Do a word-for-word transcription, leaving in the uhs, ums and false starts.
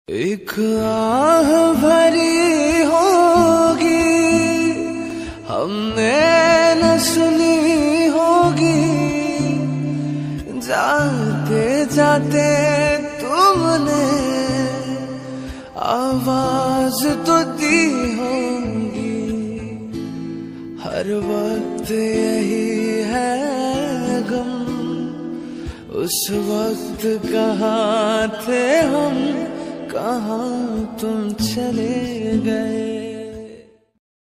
एक आह भरी होगी हमने न सुनी होगी, जाते जाते तुमने आवाज तो दी होगी। हर वक्त यही है गम, उस वक्त कहाँ थे हम, कहाँ तुम चले गए।